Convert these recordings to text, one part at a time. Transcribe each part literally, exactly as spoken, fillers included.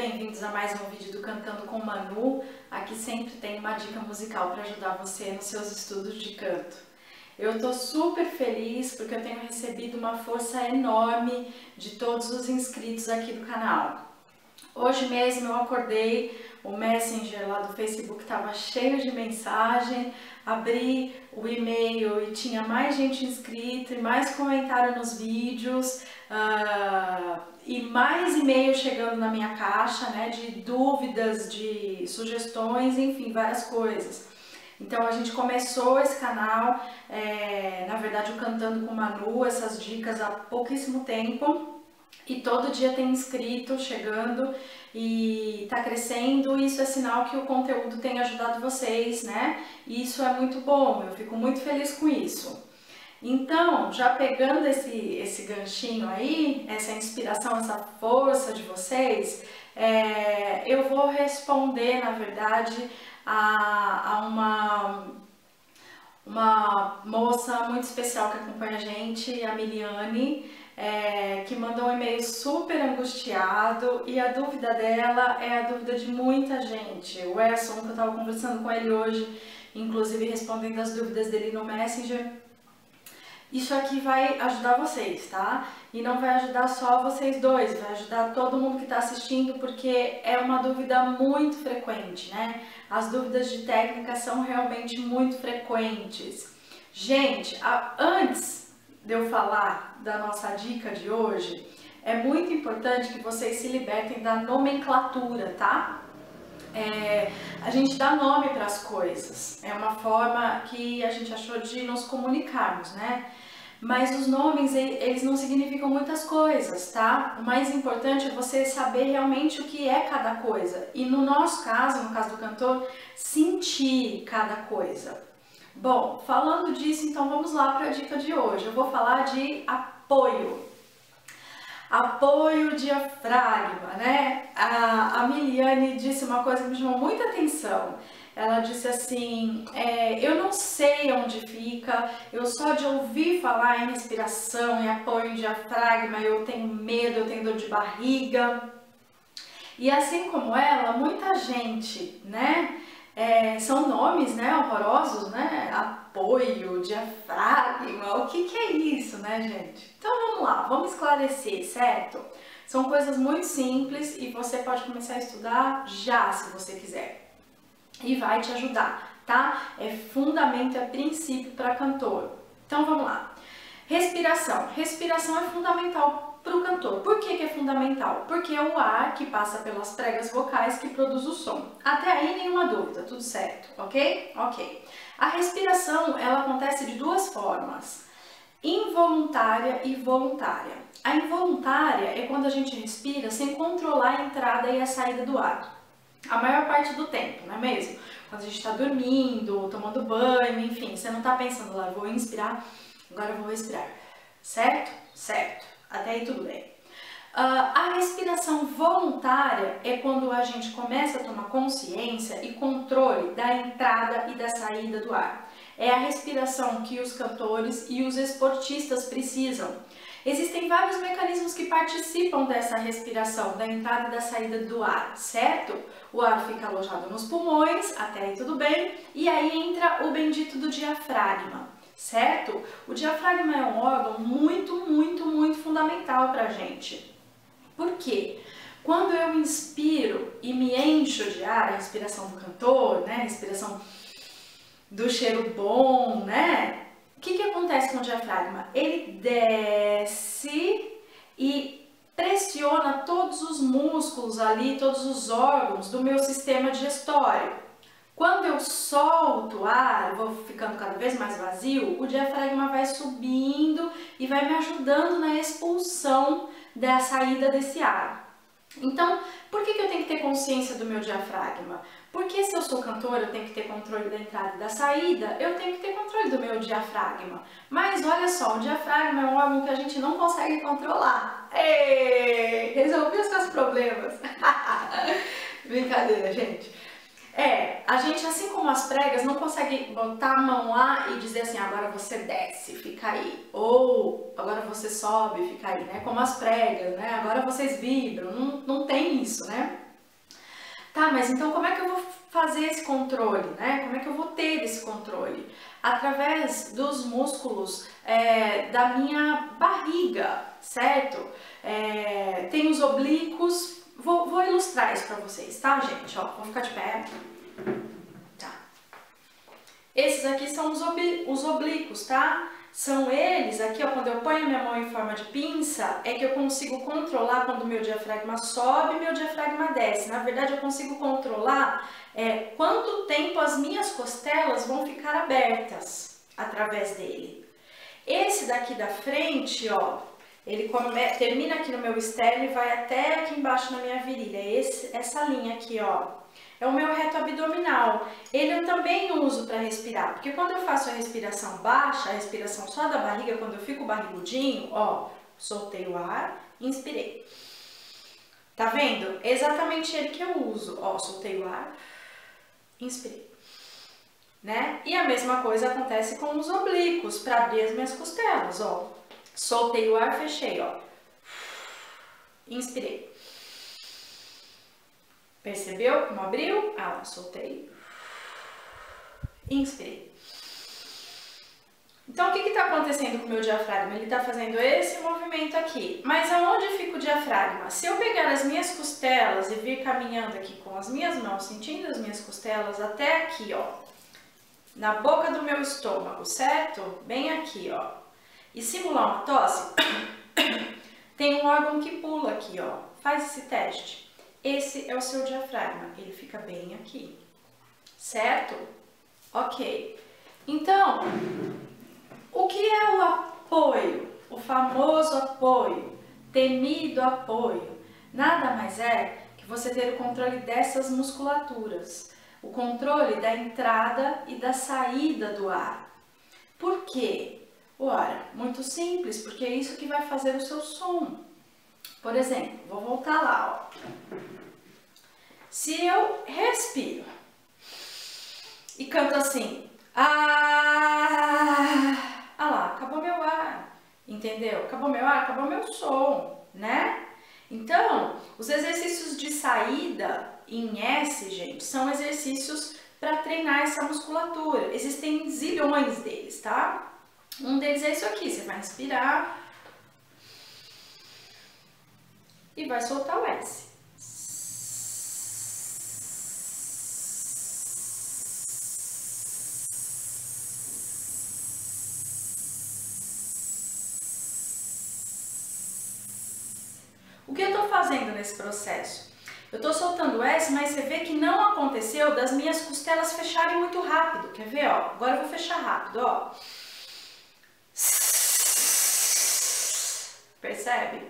bem-vindos a mais um vídeo do Cantando com Manu. Aqui sempre tem uma dica musical para ajudar você nos seus estudos de canto. Eu tô super feliz porque eu tenho recebido uma força enorme de todos os inscritos aqui do canal. Hoje mesmo eu acordei, o Messenger lá do Facebook estava cheio de mensagem, abri o e-mail e tinha mais gente inscrita e mais comentário nos vídeos, uh, e mais e-mail chegando na minha caixa, né, de dúvidas, de sugestões, enfim, várias coisas. Então a gente começou esse canal, é, na verdade o Cantando com Manu, essas dicas há pouquíssimo tempo. E todo dia tem inscrito chegando e tá crescendo, e isso é sinal que o conteúdo tem ajudado vocês, né? E isso é muito bom, eu fico muito feliz com isso. Então, já pegando esse, esse ganchinho aí, essa inspiração, essa força de vocês, é, eu vou responder, na verdade, a, a uma... uma moça muito especial que acompanha a gente, a Miliane, é, que mandou um e-mail super angustiado, e a dúvida dela é a dúvida de muita gente. O Erson, que eu estava conversando com ele hoje, inclusive respondendo as dúvidas dele no Messenger, isso aqui vai ajudar vocês, tá? E não vai ajudar só vocês dois, vai ajudar todo mundo que está assistindo, porque é uma dúvida muito frequente, né? As dúvidas de técnica são realmente muito frequentes. Gente, a, antes de eu falar da nossa dica de hoje, é muito importante que vocês se libertem da nomenclatura, tá? É, a gente dá nome para as coisas, é uma forma que a gente achou de nos comunicarmos, né? Mas os nomes, eles não significam muitas coisas, tá? O mais importante é você saber realmente o que é cada coisa. E no nosso caso, no caso do cantor, sentir cada coisa. Bom, falando disso, então vamos lá para a dica de hoje. Eu vou falar de apoio. Apoio diafragma, né? A, a Miliane disse uma coisa que me chamou muita atenção. Ela disse assim, é, eu não sei onde fica, eu só de ouvir falar em respiração e apoio em diafragma, eu tenho medo, eu tenho dor de barriga. E assim como ela, muita gente, né, é, são nomes, né, horrorosos, né, apoio, diafragma, o que que é isso, né, gente? Então vamos lá, vamos esclarecer, certo? São coisas muito simples e você pode começar a estudar já, se você quiser. E vai te ajudar, tá? É fundamento, é princípio para cantor. Então vamos lá. Respiração. Respiração é fundamental para o cantor. Por que que é fundamental? Porque é o ar que passa pelas pregas vocais que produz o som. Até aí nenhuma dúvida, tudo certo, ok? Ok. A respiração, ela acontece de duas formas. Involuntária e voluntária. A involuntária é quando a gente respira sem controlar a entrada e a saída do ar. A maior parte do tempo, não é mesmo? Quando a gente está dormindo, tomando banho, enfim, você não está pensando lá, vou inspirar, agora eu vou respirar, certo? Certo, até aí tudo bem. Uh, a respiração voluntária é quando a gente começa a tomar consciência e controle da entrada e da saída do ar. É a respiração que os cantores e os esportistas precisam. Existem vários mecanismos que participam dessa respiração, da entrada e da saída do ar, certo? O ar fica alojado nos pulmões, até aí tudo bem, e aí entra o bendito do diafragma, certo? O diafragma é um órgão muito, muito, muito fundamental pra gente. Por quê? Quando eu inspiro e me encho de ar, a respiração do cantor, né? A respiração do cheiro bom, né? O que que acontece com o diafragma? Ele desce e pressiona todos os músculos ali, todos os órgãos do meu sistema digestório. Quando eu solto o ar, vou ficando cada vez mais vazio, o diafragma vai subindo e vai me ajudando na expulsão da saída desse ar. Então, por que que eu tenho que ter consciência do meu diafragma? Porque se eu sou cantora, eu tenho que ter controle da entrada e da saída, eu tenho que ter controle do meu diafragma. Mas olha só, o diafragma é um órgão que a gente não consegue controlar. Ei, resolvi os seus problemas. Brincadeira, gente. É, a gente, assim como as pregas, não consegue botar a mão lá e dizer assim, agora você desce, fica aí. Ou agora você sobe, fica aí, né? Como as pregas, né? Agora vocês vibram. Não, não tem isso, né? Tá, mas então como é que eu vou fazer esse controle, né? Como é que eu vou ter esse controle? Através dos músculos é, da minha barriga, certo? É, tem os oblíquos, vou, vou ilustrar isso pra vocês, tá, gente? Ó, vou ficar de pé. Tá. Esses aqui são os, ob, os oblíquos, tá? São eles, aqui ó, quando eu ponho minha mão em forma de pinça, é que eu consigo controlar quando o meu diafragma sobe e meu diafragma desce. Na verdade, eu consigo controlar é, quanto tempo as minhas costelas vão ficar abertas através dele. Esse daqui da frente, ó, ele come, termina aqui no meu sternum e vai até aqui embaixo na minha virilha. Esse, essa linha aqui, ó. É o meu reto abdominal. Ele eu também uso para respirar, porque quando eu faço a respiração baixa, a respiração só da barriga, quando eu fico barrigudinho, ó, soltei o ar, inspirei. Tá vendo? Exatamente ele que eu uso. Ó, soltei o ar, inspirei. Né? E a mesma coisa acontece com os oblíquos, para abrir as minhas costelas, ó. Soltei o ar, fechei, ó. Inspirei. Percebeu como abriu? Ah, lá, soltei. Inspirei. Então, o que está acontecendo com o meu diafragma? Ele está fazendo esse movimento aqui. Mas aonde fica o diafragma? Se eu pegar as minhas costelas e vir caminhando aqui com as minhas mãos, sentindo as minhas costelas até aqui, ó. Na boca do meu estômago, certo? Bem aqui, ó. E simular uma tosse, tem um órgão que pula aqui, ó. Faz esse teste. Esse é o seu diafragma, ele fica bem aqui, certo? Ok. Então, o que é o apoio? O famoso apoio, temido apoio, nada mais é que você ter o controle dessas musculaturas, o controle da entrada e da saída do ar. Por quê? Ora, muito simples, porque é isso que vai fazer o seu som. Por exemplo, vou voltar lá, ó. Se eu respiro e canto assim, ah, ah lá, acabou meu ar, entendeu? Acabou meu ar, acabou meu som, né? Então, os exercícios de saída em S, gente, são exercícios para treinar essa musculatura. Existem zilhões deles, tá? Um deles é isso aqui, você vai inspirar e vai soltar o S. O que eu tô fazendo nesse processo? Eu tô soltando o S, mas você vê que não aconteceu das minhas costelas fecharem muito rápido. Quer ver, ó? Agora eu vou fechar rápido, ó. Percebe?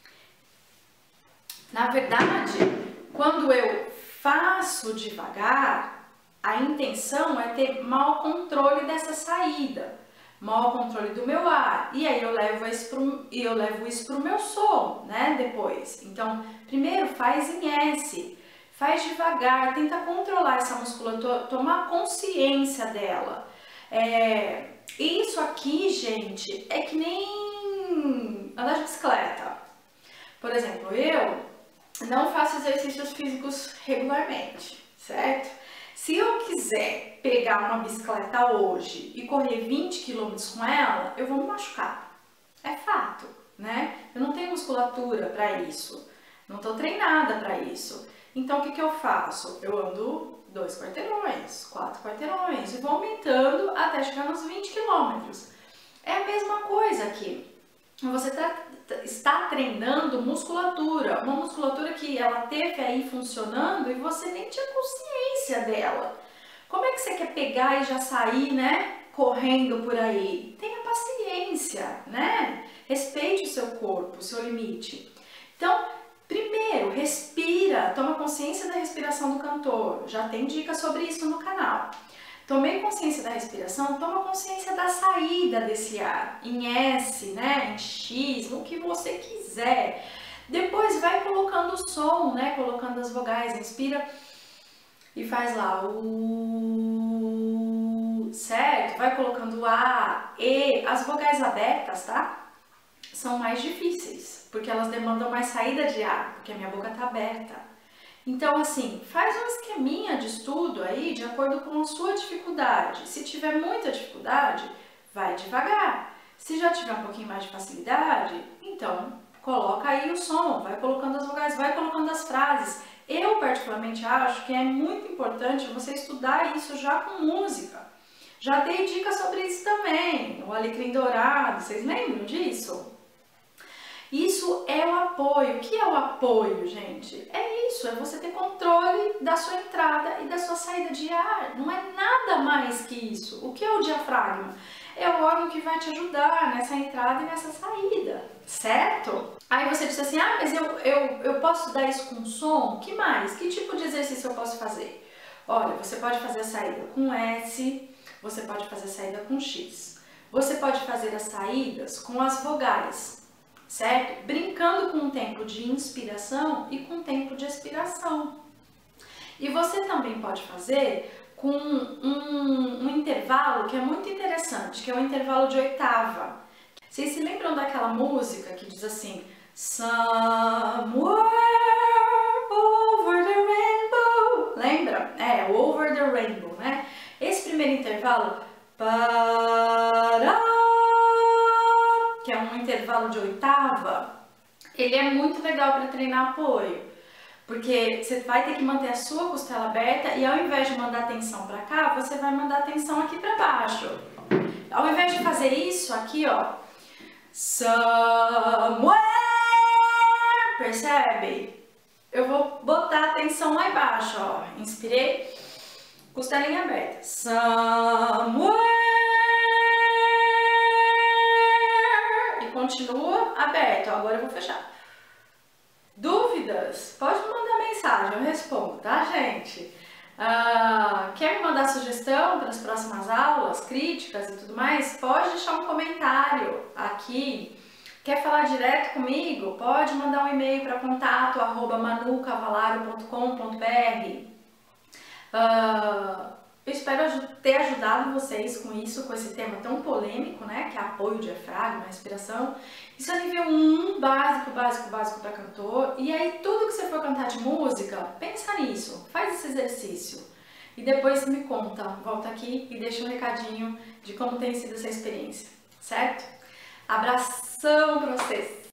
Na verdade, quando eu faço devagar, a intenção é ter mau controle dessa saída, mau controle do meu ar, e aí eu levo isso pro, e eu levo isso pro meu som, né, depois. Então, primeiro faz em S, faz devagar, tenta controlar essa musculatura, tomar consciência dela. É, isso aqui, gente, é que nem andar de bicicleta. Por exemplo, eu não faço exercícios físicos regularmente, certo? Se eu quiser pegar uma bicicleta hoje e correr vinte quilômetros com ela, eu vou me machucar. É fato, né? Eu não tenho musculatura para isso, não estou treinada para isso. Então, o que que eu faço? Eu ando dois quarteirões, quatro quarteirões e vou aumentando até chegar nos vinte quilômetros. É a mesma coisa aqui. Você tá, está treinando musculatura, uma musculatura que ela teve aí funcionando e você nem tinha consciência dela. Como é que você quer pegar e já sair, né, correndo por aí? Tenha paciência, né? Respeite o seu corpo, o seu limite. Então, primeiro, respira, toma consciência da respiração do cantor. Já tem dicas sobre isso no canal. Tomei consciência da respiração, toma consciência da saída desse ar, em S, né, em X, no que você quiser. Depois vai colocando o som, né, colocando as vogais, inspira e faz lá o, certo? Vai colocando o A, E, as vogais abertas, tá? São mais difíceis, porque elas demandam mais saída de ar, porque a minha boca tá aberta. Então, assim, faz um esqueminha de estudo aí de acordo com a sua dificuldade. Se tiver muita dificuldade, vai devagar. Se já tiver um pouquinho mais de facilidade, então coloca aí o som, vai colocando as vogais, vai colocando as frases. Eu, particularmente, acho que é muito importante você estudar isso já com música. Já dei dicas sobre isso também, o alecrim dourado, vocês lembram disso? Isso é o apoio. O que é o apoio, gente? É isso, é você ter controle da sua entrada e da sua saída de ar. Não é nada mais que isso. O que é o diafragma? É o órgão que vai te ajudar nessa entrada e nessa saída, certo? Aí você diz assim, ah, mas eu, eu, eu posso dar isso com som? Que mais? Que tipo de exercício eu posso fazer? Olha, você pode fazer a saída com S, você pode fazer a saída com X. Você pode fazer as saídas com as vogais, certo? Brincando com o tempo de inspiração e com o tempo de expiração. E você também pode fazer com um, um intervalo que é muito interessante, que é o intervalo de oitava. Vocês se lembram daquela música que diz assim, Somewhere over the rainbow? Lembra? É, over the rainbow, né? Esse primeiro intervalo, que é um intervalo de oitava, ele é muito legal para treinar apoio. Porque você vai ter que manter a sua costela aberta e ao invés de mandar atenção para cá, você vai mandar atenção aqui para baixo. Ao invés de fazer isso aqui, ó, somewhere, percebe? Eu vou botar atenção lá embaixo, ó, inspirei, costelinha aberta, somewhere, e continua aberto, agora eu vou fechar. Dúvidas? Pode me mandar mensagem, eu respondo, tá, gente? Uh, quer me mandar sugestão para as próximas aulas, críticas e tudo mais? Pode deixar um comentário aqui. Quer falar direto comigo? Pode mandar um e-mail para contato arroba manu cavalaro ponto com ponto br. Uh, eu espero ter ajudado vocês com isso, com esse tema tão polêmico, né? Que é apoio, diafragma, respiração. Isso é nível um, básico, básico, básico para cantor. E aí, tudo que você for cantar de música, pensa nisso, faz esse exercício. E depois me conta, volta aqui e deixa um recadinho de como tem sido essa experiência, certo? Abração para vocês!